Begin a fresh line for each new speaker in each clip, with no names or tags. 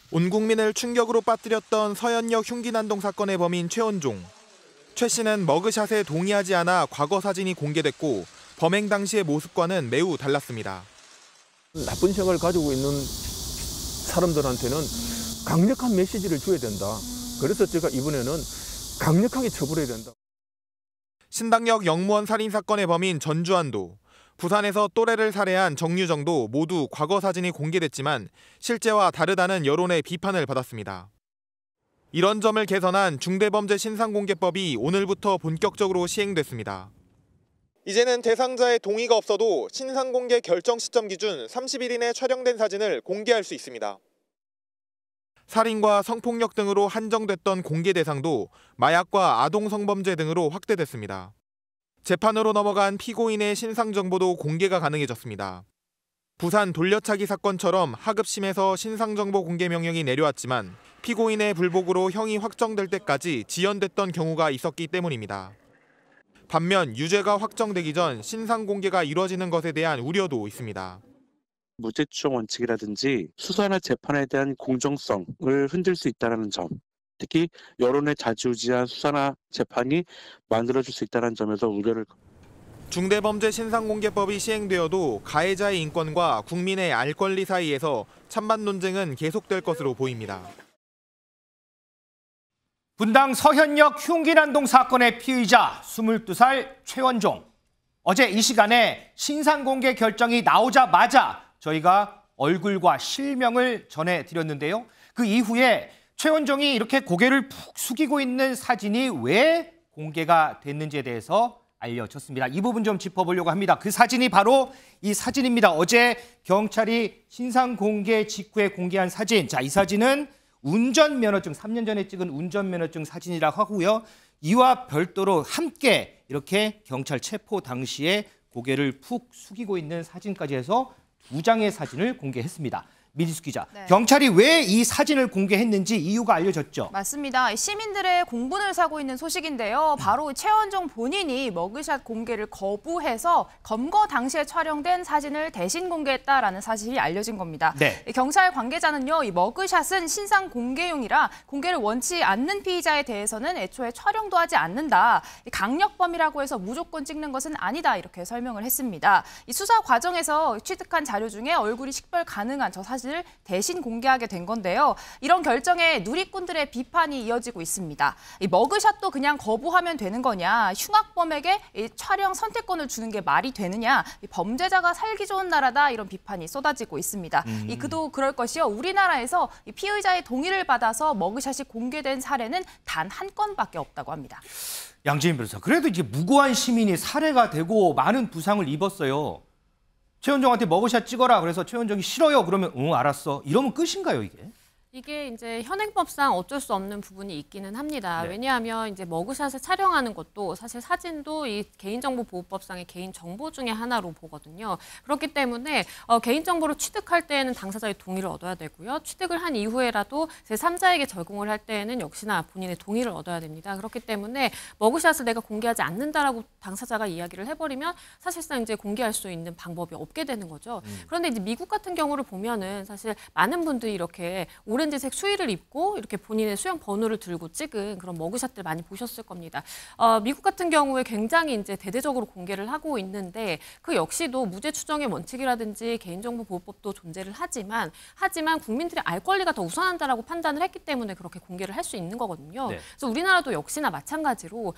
온 국민을 충격으로 빠뜨렸던 서현역 흉기 난동 사건의 범인 최원종. 최 씨는 머그샷에 동의하지 않아 과거 사진이 공개됐고 범행 당시의 모습과는 매우 달랐습니다.
나쁜 생각을 가지고 있는 사람들한테는 강력한 메시지를 줘야 된다. 그래서 제가 이번에는 강력하게 처벌해야 된다.
신당역 영무원 살인 사건의 범인 전주환도, 부산에서 또래를 살해한 정유정도 모두 과거 사진이 공개됐지만 실제와 다르다는 여론의 비판을 받았습니다. 이런 점을 개선한 중대범죄신상공개법이 오늘부터 본격적으로 시행됐습니다. 이제는 대상자의 동의가 없어도 신상공개 결정 시점 기준 30일 이내 촬영된 사진을 공개할 수 있습니다. 살인과 성폭력 등으로 한정됐던 공개 대상도 마약과 아동성범죄 등으로 확대됐습니다. 재판으로 넘어간 피고인의 신상 정보도 공개가 가능해졌습니다. 부산 돌려차기 사건처럼 하급심에서 신상 정보 공개 명령이 내려왔지만 피고인의 불복으로 형이 확정될 때까지 지연됐던 경우가 있었기 때문입니다. 반면 유죄가 확정되기 전 신상 공개가 이루어지는 것에 대한 우려도 있습니다.
무죄 추정 원칙이라든지 수사나 재판에 대한 공정성을 흔들 수 있다는 점, 특히 여론의 좌지우지한 수사나 재판이 만들어질 수 있다는 점에서 우려를.
중대범죄신상공개법이 시행되어도 가해자의 인권과 국민의 알 권리 사이에서 찬반 논쟁은 계속될 것으로 보입니다.
분당 서현역 흉기 난동 사건의 피의자 22살 최원종. 어제 이 시간에 신상공개 결정이 나오자마자 저희가 얼굴과 실명을 전해드렸는데요. 그 이후에 최원종이 이렇게 고개를 푹 숙이고 있는 사진이 왜 공개가 됐는지에 대해서 알려졌습니다. 이 부분 좀 짚어보려고 합니다. 그 사진이 바로 이 사진입니다. 어제 경찰이 신상공개 직후에 공개한 사진. 자, 이 사진은 운전면허증, 3년 전에 찍은 운전면허증 사진이라고 하고요. 이와 별도로 함께 이렇게 경찰 체포 당시에 고개를 푹 숙이고 있는 사진까지 해서 2장의 사진을 공개했습니다. 민지수 기자, 네. 경찰이 왜 이 사진을 공개했는지 이유가 알려졌죠?
맞습니다. 시민들의 공분을 사고 있는 소식인데요. 바로 최원종 본인이 머그샷 공개를 거부해서 검거 당시에 촬영된 사진을 대신 공개했다라는 사실이 알려진 겁니다.
네.
경찰 관계자는요, 이 머그샷은 신상 공개용이라 공개를 원치 않는 피의자에 대해서는 애초에 촬영도 하지 않는다. 강력범이라고 해서 무조건 찍는 것은 아니다. 이렇게 설명을 했습니다. 이 수사 과정에서 취득한 자료 중에 얼굴이 식별 가능한 저 사진을 대신 공개하게 된 건데요. 이런 결정에 누리꾼들의 비판이 이어지고 있습니다. 이 머그샷도 그냥 거부하면 되는 거냐, 흉악범에게 이 촬영 선택권을 주는 게 말이 되느냐, 이 범죄자가 살기 좋은 나라다 이런 비판이 쏟아지고 있습니다. 이 그도 그럴 것이요. 우리나라에서 이 피의자의 동의를 받아서 머그샷이 공개된 사례는 단 한 건밖에 없다고 합니다.
양지인 변호사, 그래도 이제 무고한 시민이 살해가 되고 많은 부상을 입었어요. 최원종한테 머그샷 찍어라. 그래서 최원종이 싫어요. 그러면 응 알았어. 이러면 끝인가요, 이게?
이게 이제 현행법상 어쩔 수 없는 부분이 있기는 합니다.
네.
왜냐하면 이제 머그샷을 촬영하는 것도 사실 사진도 이 개인정보보호법상의 개인정보 중에 하나로 보거든요. 그렇기 때문에 개인정보를 취득할 때에는 당사자의 동의를 얻어야 되고요. 취득을 한 이후에라도 제3자에게 제공을 할 때에는 역시나 본인의 동의를 얻어야 됩니다. 그렇기 때문에 머그샷을 내가 공개하지 않는다라고 당사자가 이야기를 해버리면 사실상 이제 공개할 수 있는 방법이 없게 되는 거죠. 그런데 이제 미국 같은 경우를 보면은 사실 많은 분들이 이렇게 오렌지색 수의를 입고 이렇게 본인의 수영 번호를 들고 찍은 그런 머그샷들 많이 보셨을 겁니다. 미국 같은 경우에 굉장히 이제 대대적으로 공개를 하고 있는데 그 역시도 무죄 추정의 원칙이라든지 개인정보보호법도 존재를 하지만 국민들의 알 권리가 더 우선한다라고 판단을 했기 때문에 그렇게 공개를 할 수 있는 거거든요.
네.
그래서 우리나라도 역시나 마찬가지로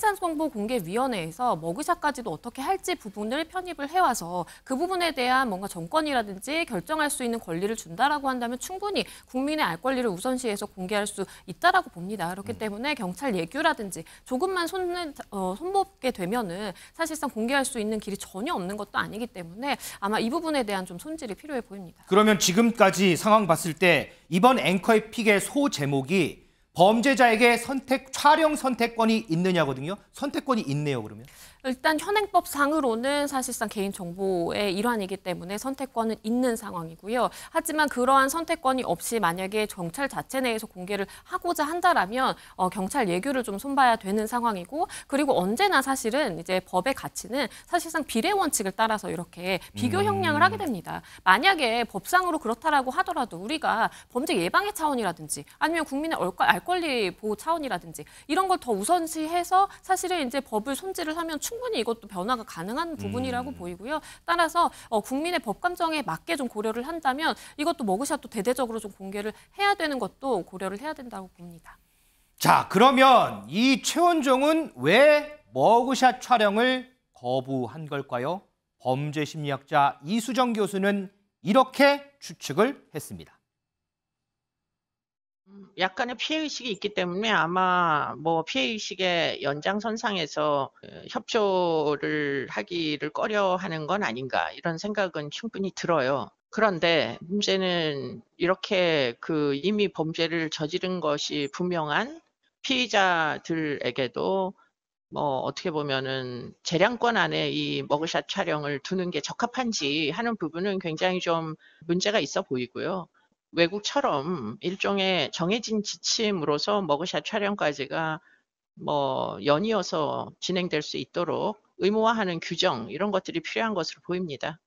신상정보공개위원회에서 머그샷까지도 어떻게 할지 부분을 편입을 해와서 그 부분에 대한 뭔가 정권이라든지 결정할 수 있는 권리를 준다라고 한다면 충분히 국민의 알 권리를 우선시해서 공개할 수 있다라고 봅니다. 그렇기 때문에 경찰 예규라든지 조금만 손보게 되면은 사실상 공개할 수 있는 길이 전혀 없는 것도 아니기 때문에 아마 이 부분에 대한 좀 손질이 필요해 보입니다.
그러면 지금까지 상황 봤을 때 이번 앵커의 픽의 소 제목이 범죄자에게 촬영 선택권이 있느냐거든요. 선택권이 있네요, 그러면.
일단 현행법상으로는 사실상 개인정보의 일환이기 때문에 선택권은 있는 상황이고요. 하지만 그러한 선택권이 없이 만약에 경찰 자체 내에서 공개를 하고자 한다라면 경찰 예규를 좀 손봐야 되는 상황이고, 그리고 언제나 사실은 이제 법의 가치는 사실상 비례 원칙을 따라서 이렇게 비교 형량을 하게 됩니다. 만약에 법상으로 그렇다라고 하더라도 우리가 범죄 예방의 차원이라든지 아니면 국민의 알 권리 보호 차원이라든지 이런 걸 더 우선시해서 사실은 이제 법을 손질을 하면 충분히 이것도 변화가 가능한 부분이라고 보이고요. 따라서 국민의 법 감정에 맞게 좀 고려를 한다면 이것도 머그샷도 대대적으로 좀 공개를 해야 되는 것도 고려를 해야 된다고 봅니다.
자, 그러면 이 최원종은 왜 머그샷 촬영을 거부한 걸까요? 범죄 심리학자 이수정 교수는 이렇게 추측을 했습니다.
약간의 피해의식이 있기 때문에 아마 뭐 피해의식의 연장선상에서 협조를 하기를 꺼려하는 건 아닌가 이런 생각은 충분히 들어요. 그런데 문제는 이렇게 이미 범죄를 저지른 것이 분명한 피의자들에게도 뭐 어떻게 보면은 재량권 안에 이 머그샷 촬영을 두는 게 적합한지 하는 부분은 굉장히 좀 문제가 있어 보이고요. 외국처럼 일종의 정해진 지침으로서 머그샷 촬영까지가 뭐 연이어서 진행될 수 있도록 의무화하는 규정 이런 것들이 필요한 것으로 보입니다.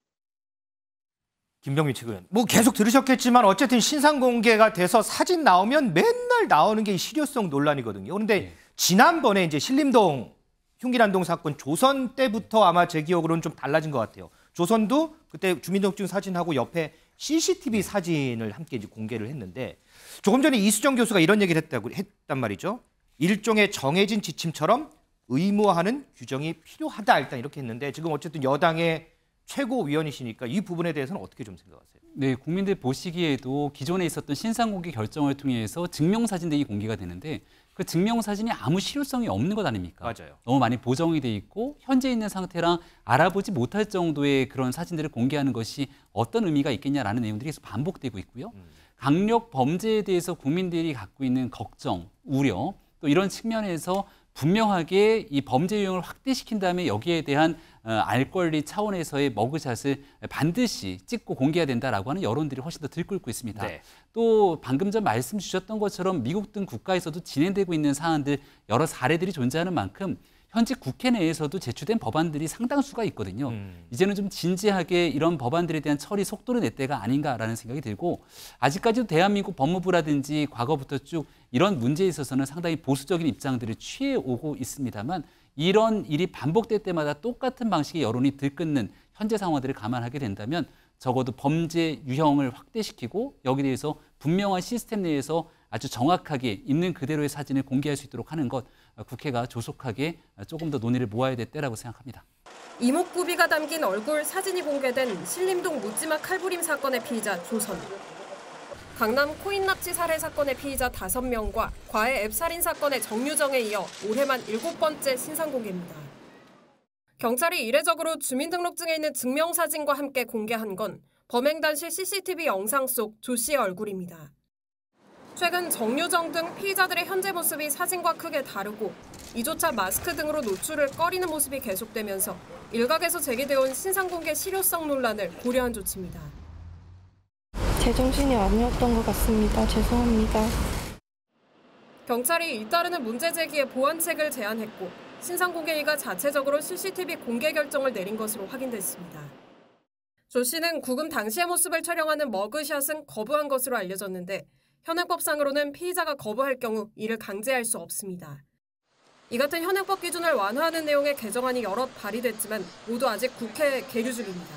김병민 측은 뭐 계속 들으셨겠지만 어쨌든 신상 공개가 돼서 사진 나오면 맨날 나오는 게 실효성 논란이거든요. 그런데 지난번에 이제 신림동 흉기난동 사건 조선 때부터 아마 제 기억으로는 좀 달라진 것 같아요. 조선도 그때 주민등록증 사진하고 옆에 CCTV 사진을 함께 이제 공개를 했는데, 조금 전에 이수정 교수가 이런 얘기를 했단 말이죠. 일종의 정해진 지침처럼 의무화하는 규정이 필요하다, 일단 이렇게 했는데, 지금 어쨌든 여당의 최고위원이시니까 이 부분에 대해서는 어떻게 좀 생각하세요?
네, 국민들 보시기에도 기존에 있었던 신상공개 결정을 통해서 증명사진들이 공개가 되는데 그 증명사진이 아무 실효성이 없는 것 아닙니까?
맞아요.
너무 많이 보정이 돼 있고 현재 있는 상태랑 알아보지 못할 정도의 그런 사진들을 공개하는 것이 어떤 의미가 있겠냐라는 내용들이 계속 반복되고 있고요. 강력 범죄에 대해서 국민들이 갖고 있는 걱정, 우려, 또 이런 측면에서 분명하게 이 범죄 유형을 확대시킨 다음에 여기에 대한 알 권리 차원에서의 머그샷을 반드시 찍고 공개해야 된다라고 하는 여론들이 훨씬 더 들끓고 있습니다.
네.
또 방금 전 말씀 주셨던 것처럼 미국 등 국가에서도 진행되고 있는 사안들 여러 사례들이 존재하는 만큼 현재 국회 내에서도 제출된 법안들이 상당수가 있거든요. 이제는 좀 진지하게 이런 법안들에 대한 처리 속도를 낼 때가 아닌가라는 생각이 들고, 아직까지도 대한민국 법무부라든지 과거부터 쭉 이런 문제에 있어서는 상당히 보수적인 입장들을 취해오고 있습니다만, 이런 일이 반복될 때마다 똑같은 방식의 여론이 들끓는 현재 상황들을 감안하게 된다면 적어도 범죄 유형을 확대시키고 여기에 대해서 분명한 시스템 내에서 아주 정확하게 있는 그대로의 사진을 공개할 수 있도록 하는 것, 국회가 조속하게 조금 더 논의를 모아야 될 때라고 생각합니다.
이목구비가 담긴 얼굴 사진이 공개된 신림동 묻지마 칼부림 사건의 피의자 조선. 강남 코인 납치 살해 사건의 피의자 5명과 과해 앱 살인 사건의 정유정에 이어 올해만 7번째 신상 공개입니다. 경찰이 이례적으로 주민등록증에 있는 증명사진과 함께 공개한 건 범행 당시 CCTV 영상 속 조 씨의 얼굴입니다. 최근 정유정 등 피의자들의 현재 모습이 사진과 크게 다르고 이조차 마스크 등으로 노출을 꺼리는 모습이 계속되면서 일각에서 제기되어온 신상공개 실효성 논란을 고려한 조치입니다.
제정신이 아니었던 것 같습니다. 죄송합니다.
경찰이 잇따르는 문제 제기에 보완책을 제안했고 신상공개위가 자체적으로 CCTV 공개 결정을 내린 것으로 확인됐습니다. 조 씨는 구금 당시의 모습을 촬영하는 머그샷은 거부한 것으로 알려졌는데 현행법상으로는 피의자가 거부할 경우 이를 강제할 수 없습니다. 이 같은 현행법 기준을 완화하는 내용의 개정안이 여럿 발의됐지만 모두 아직 국회에 계류 중입니다.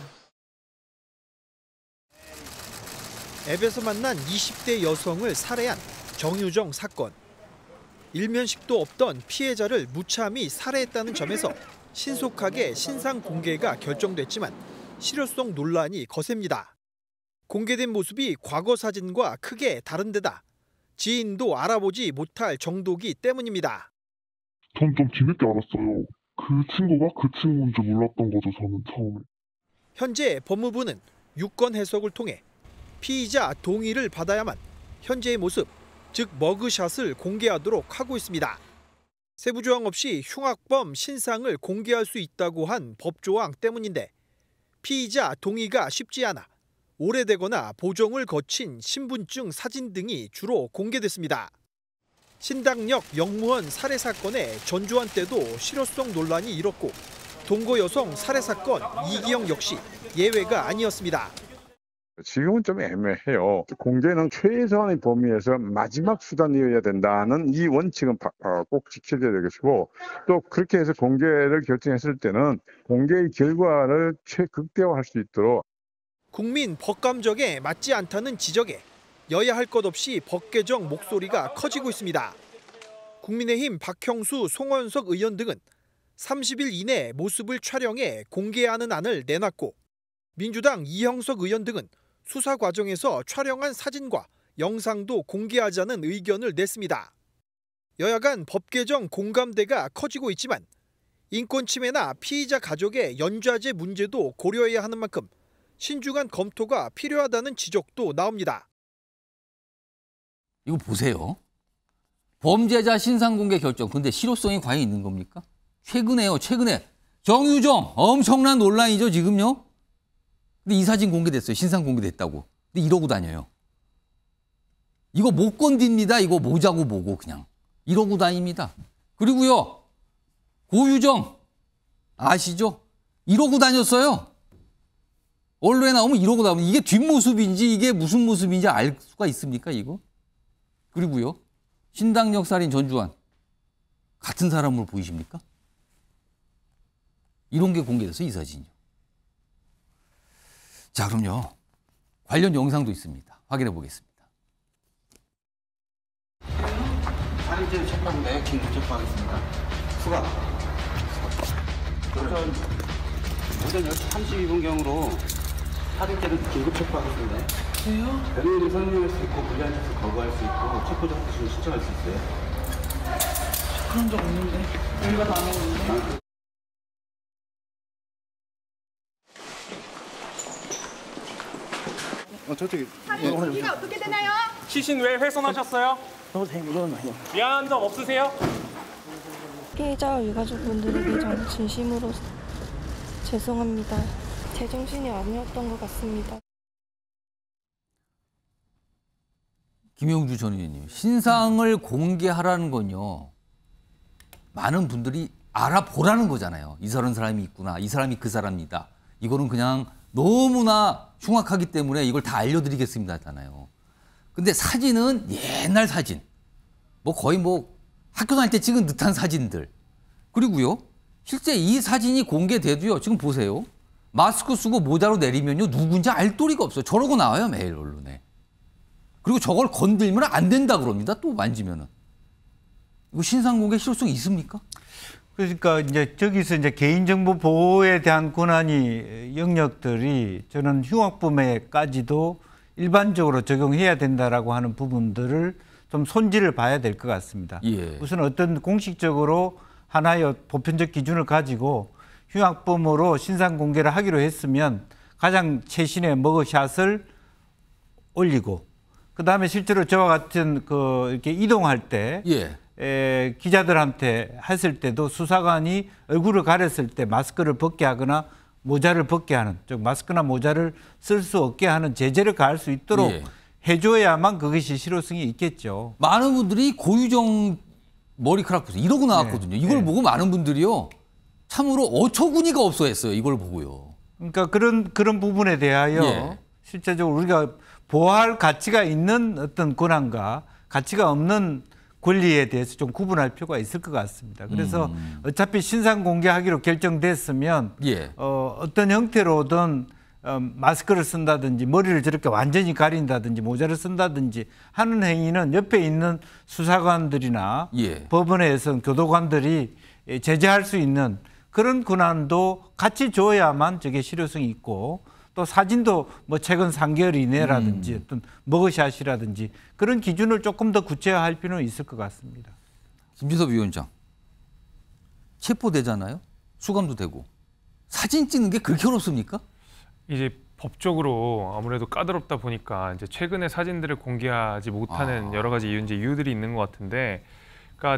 앱에서 만난 20대 여성을 살해한 정유정 사건. 일면식도 없던 피해자를 무참히 살해했다는 점에서 신속하게 신상 공개가 결정됐지만 실효성 논란이 거셉니다. 공개된 모습이 과거 사진과 크게 다른 데다 지인도 알아보지 못할 정도기 때문입니다.
전 좀 뒤늦게 알았어요. 그 친구가 그 친구인지 몰랐던 거죠, 저는 처음에.
현재 법무부는 유권 해석을 통해 피의자 동의를 받아야만 현재의 모습, 즉 머그샷을 공개하도록 하고 있습니다. 세부 조항 없이 흉악범 신상을 공개할 수 있다고 한 법조항 때문인데 피의자 동의가 쉽지 않아 오래되거나 보정을 거친 신분증 사진 등이 주로 공개됐습니다. 신당역 영무원 살해 사건의 전주환 때도 실효성 논란이 일었고 동거 여성 살해 사건 이기영 역시 예외가 아니었습니다.
지금은 좀 애매해요. 공개는 최소한의 범위에서 마지막 수단이어야 된다는 이 원칙은 꼭 지켜져야 되겠고, 또 그렇게 해서 공개를 결정했을 때는 공개의 결과를 최극대화할 수 있도록.
국민 법 감정에 맞지 않다는 지적에 여야 할 것 없이 법 개정 목소리가 커지고 있습니다. 국민의힘 박형수, 송원석 의원 등은 30일 이내 모습을 촬영해 공개하는 안을 내놨고, 민주당 이형석 의원 등은 수사 과정에서 촬영한 사진과 영상도 공개하자는 의견을 냈습니다. 여야 간 법 개정 공감대가 커지고 있지만 인권 침해나 피의자 가족의 연좌제 문제도 고려해야 하는 만큼 신중한 검토가 필요하다는 지적도 나옵니다.
이거 보세요. 범죄자 신상공개 결정. 근데 실효성이 과연 있는 겁니까? 최근에 정유정 엄청난 논란이죠, 지금요. 근데 이 사진 공개됐어요. 신상 공개됐다고. 근데 이러고 다녀요. 이거 못 건딥니다. 이거 모자고 뭐고 그냥. 이러고 다닙니다. 그리고요. 고유정 아시죠? 이러고 다녔어요. 언론에 나오면 이러고 나오면 이게 뒷모습인지 이게 무슨 모습인지 알 수가 있습니까, 이거? 그리고요. 신당역 살인 전주환 같은 사람으로 보이십니까? 이런 게 공개됐어요, 이 사진이요. 자, 그럼요. 관련 영상도 있습니다. 확인해 보겠습니다.
살인죄 체포인데 긴급 체포하겠습니다. 수감. 오전 10시 32분경으로 살인죄를 긴급 체포하겠습니다. 왜요? 변호인을 설명할 수 있고 불리한 뜻을 거부할 수 있고 체포 접수를 신청할 수 있어요.
그런 적 없는데. 우리가 당했는데.
저쪽에.
사진이 어떻게 되나요?
시신 왜 훼손하셨어요? 미안한 점 없으세요?
피해자와 유가족분들에게 저는 진심으로 죄송합니다. 제정신이 아니었던 것 같습니다.
김영주 전 의원님, 신상을 공개하라는 건요. 많은 분들이 알아보라는 거잖아요. 이 사람이 있구나. 이 사람이 그 사람이다. 이거는 그냥 너무나 흉악하기 때문에 이걸 다 알려드리겠습니다 하잖아요. 근데 사진은 옛날 사진. 거의 학교 다닐 때 찍은 듯한 사진들. 그리고요. 실제 이 사진이 공개돼도요. 지금 보세요. 마스크 쓰고 모자로 내리면요. 누군지 알 도리가 없어요. 저러고 나와요. 매일 언론에. 그리고 저걸 건들면 안 된다 그럽니다. 또 만지면은. 이거 신상 공개 실효성이 있습니까?
그러니까 이제 저기서 이제 개인정보 보호에 대한 권한이 영역들이 저는 흉악범에까지도 일반적으로 적용해야 된다라고 하는 부분들을 좀 손질을 봐야 될 것 같습니다.
예.
우선 어떤 공식적으로 하나의 보편적 기준을 가지고 흉악범으로 신상 공개를 하기로 했으면 가장 최신의 머그샷을 올리고 그다음에 실제로 저와 같은 이렇게 이동할 때 기자들한테 했을 때도 수사관이 얼굴을 가렸을 때 마스크를 벗게 하거나 모자를 벗게 하는, 즉 마스크나 모자를 쓸 수 없게 하는 제재를 가할 수 있도록 해줘야만 그것이 실효성이 있겠죠.
많은 분들이 고유정 머리카락 보세요. 이러고 나왔거든요. 이걸 보고 많은 분들이요. 참으로 어처구니가 없어 했어요. 이걸 보고요.
그러니까 그런 부분에 대하여 실제적으로 우리가 보호할 가치가 있는 어떤 권한과 가치가 없는 권리에 대해서 좀 구분할 필요가 있을 것 같습니다. 그래서 어차피 신상 공개하기로 결정됐으면 어떤 형태로든 마스크를 쓴다든지 머리를 저렇게 완전히 가린다든지 모자를 쓴다든지 하는 행위는 옆에 있는 수사관들이나 법원에서 교도관들이 제재할 수 있는 그런 권한도 같이 줘야만 저게 실효성이 있고 또 사진도 최근 3개월 이내라든지 어떤 머그샷이라든지 그런 기준을 조금 더 구체화할 필요는 있을 것 같습니다.
김진섭 위원장, 체포되잖아요. 수감도 되고. 사진 찍는 게 그렇게 어렵습니까?
이제 법적으로 아무래도 까다롭다 보니까 이제 최근에 사진들을 공개하지 못하는 여러 가지 이유들이 있는 것 같은데, 그러니까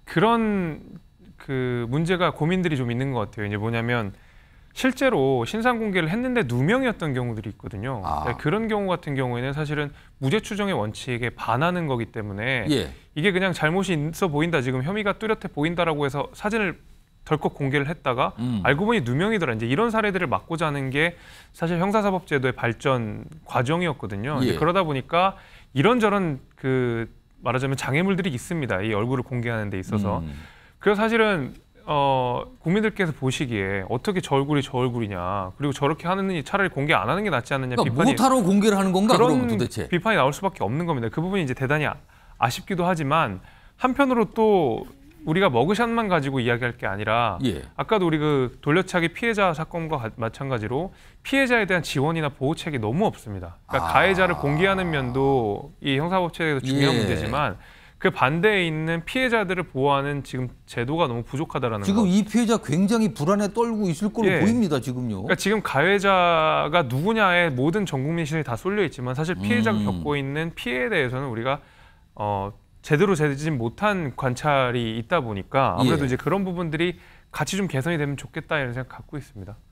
그런 그 문제가 고민들이 좀 있는 것 같아요. 이제 뭐냐면 실제로 신상 공개를 했는데 누명이었던 경우들이 있거든요. 네, 그런 경우 같은 경우에는 사실은 무죄 추정의 원칙에 반하는 거기 때문에 이게 그냥 잘못이 있어 보인다, 지금 혐의가 뚜렷해 보인다라고 해서 사진을 덜컥 공개를 했다가 알고 보니 누명이더라. 이제 이런 사례들을 막고자 하는 게 사실 형사사법제도의 발전 과정이었거든요. 그러다 보니까 이런저런 그 말하자면 장애물들이 있습니다. 이 얼굴을 공개하는 데 있어서. 그래서 사실은 국민들께서 보시기에 어떻게 저 얼굴이 저 얼굴이냐, 그리고 저렇게 하느니 차라리 공개 안 하는 게 낫지 않느냐,
그러니까
비판이
못하러 공개를 하는 건가?
그런
그럼 도대체
비판이 나올 수밖에 없는 겁니다. 그 부분이 이제 대단히 아쉽기도 하지만 한편으로 또 우리가 머그샷만 가지고 이야기할 게 아니라 아까도 우리 그 돌려차기 피해자 사건과 마찬가지로 피해자에 대한 지원이나 보호책이 너무 없습니다. 그러니까 가해자를 공개하는 면도 이 형사법제에서 중요한 문제지만 그 반대에 있는 피해자들을 보호하는 지금 제도가 너무 부족하다라는 거.
지금 이 피해자 굉장히 불안에 떨고 있을 걸로 보입니다, 지금요.
그러니까 지금 가해자가 누구냐에 모든 전 국민 시선이 다 쏠려 있지만 사실 피해자가 겪고 있는 피해에 대해서는 우리가 제대로 되지 못한 관찰이 있다 보니까 아무래도 이제 그런 부분들이 같이 좀 개선이 되면 좋겠다 이런 생각 갖고 있습니다.